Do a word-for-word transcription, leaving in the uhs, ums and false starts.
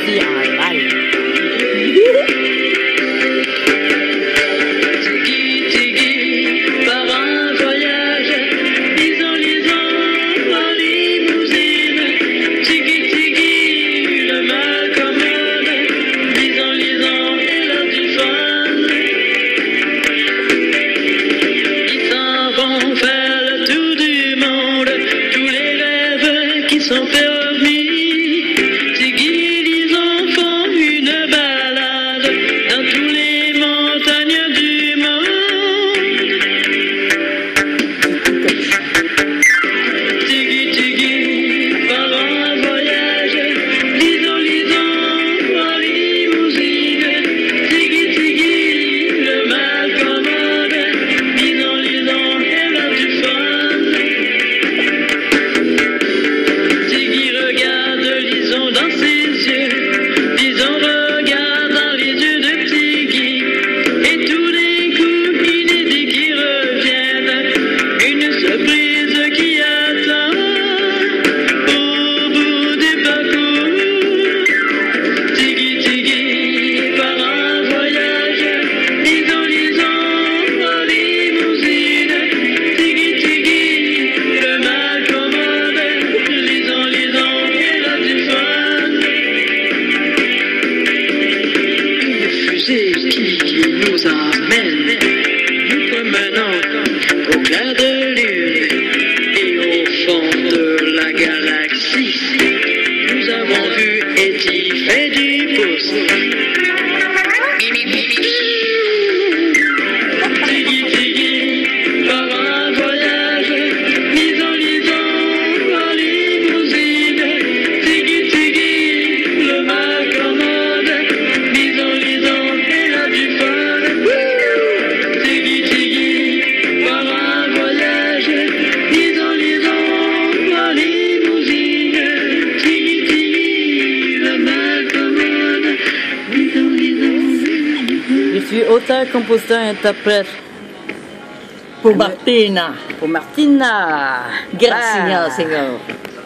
ici en live. Sont permis, Tiggy, les enfants, une balade dans tous les montagnes du monde. Tiggy, Tiggy, part en voyage, lisons, lisons, en limousine. Tiggy, Tiggy, le mal commode, lisons, lisons, elle a du fun. Dans ses yeux, disons regarde dans les yeux de Tiggy, et tout d'un coup une idée qui revienne, une surprise qui attend au bout du parcours. Tiggy, Tiggy, part en voyage, lisons, lisons, en limousine. Tiggy, Tiggy, le mal commode, lisons, lisons, elle a du fun. Qui nous emmène, nous promenons au clair de lune et au fond de la galaxie. Nous avons vu Eddie fait du pouce. Tiggy, Tiggy, part en voyage, lisons, lisons, en limousine. Tiggy, Tiggy, le mal commode, lisons, lisons, elle a du fun. Tiggy, Tiggy, part en voyage, lisons, lisons, en limousine. Tiggy, Tiggy, le mal commode, lisons, lisons. Je suis auteur, compositeur, interprète. Pour Martina. Pour Martina. Gracias, Ah. Señor.